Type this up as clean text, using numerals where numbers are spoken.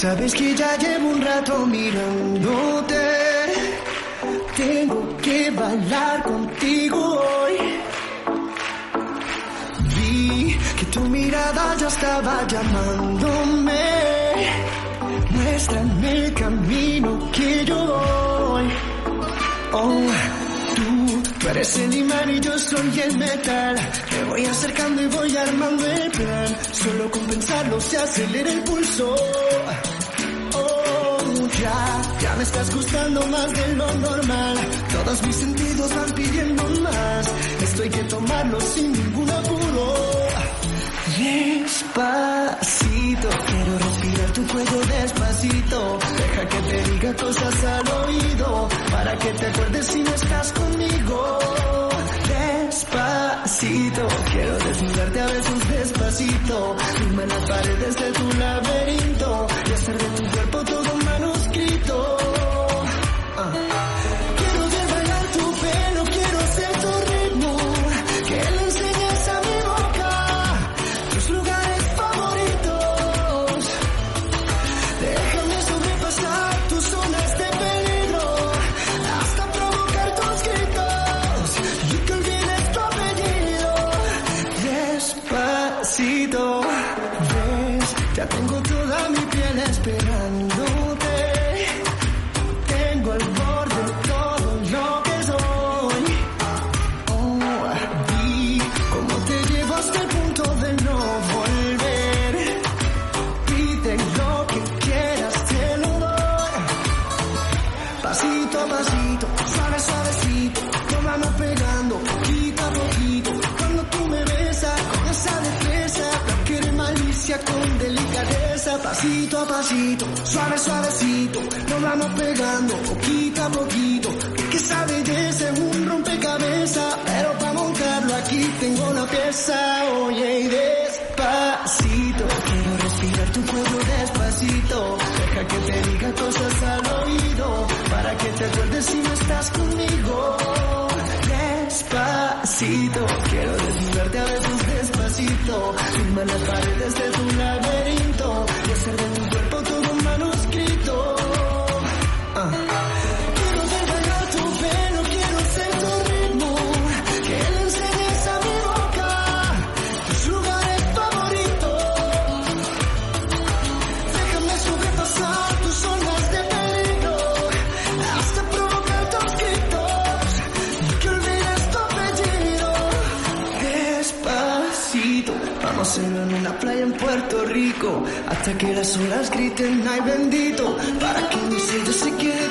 Sabes que ya llevo un rato mirándote. Tengo que bailar contigo hoy. Vi que tu mirada ya estaba llamándome. Muéstrame el camino que yo voy. Oh, tú eres el imán y yo soy el metal. Me voy acercando y voy armando el plan. Solo con pensarlo se acelera el pulso. Oh, ya me estás gustando más de lo normal. Todos mis sentidos van pidiendo más. Esto hay que tomarlo sin ningún apuro. Despacito, quiero respirar tu cuello despacito. Deja que te diga cosas al oído, para que te acuerdes si no estás conmigo. Despacito, quiero desnudarte a besos despacito. Firma las paredes de tu laberinto y hacer de tu cuerpo todo un manuscrito. Quiero ver bailar tu pelo, quiero ser tu ritmo. Que le enseñes a mi boca tus lugares favoritos. Déjame sobrepasar tus zonas de peligro, hasta provocar tus gritos y que olvides tu apellido. Despacito, ves, ya tengo toda mi piel esperándote. Tengo al borde todo lo que soy. Oh, vi cómo te llevo hasta el punto de no volver. Pide lo que quieras, te lo doy. Pasito a pasito, suave suavecito, nos vamos pegando poquito a poquito. Cuando tú me besas con esa destreza, no quiere malicia con delicadeza. Pasito a pasito, suave suavecito, nos vamos pegando poquito a poquito. Que esa belleza es un rompecabezas, pero para montarlo aquí tengo una pieza. Oye, y despacito, quiero respirar tu cuello despacito. Deja que te diga cosas al oído, para que te acuerdes si no estás conmigo. Despacito, quiero desnudarte a besos despacito. Firma las paredes de tu laberinto y hacer de tu cuerpo todo un manuscrito. Quiero ver bailar tu pelo, quiero ser tu ritmo. Que le enseñes a mi boca tus lugares favoritos. Déjame sobrepasar tus zonas de peligro, hasta provocar tus gritos y que olvides tu apellido. Despacito, vamos a hacerlo en una playa en Puerto Rico, hasta que las olas griten ay bendito, para que mi sello se quede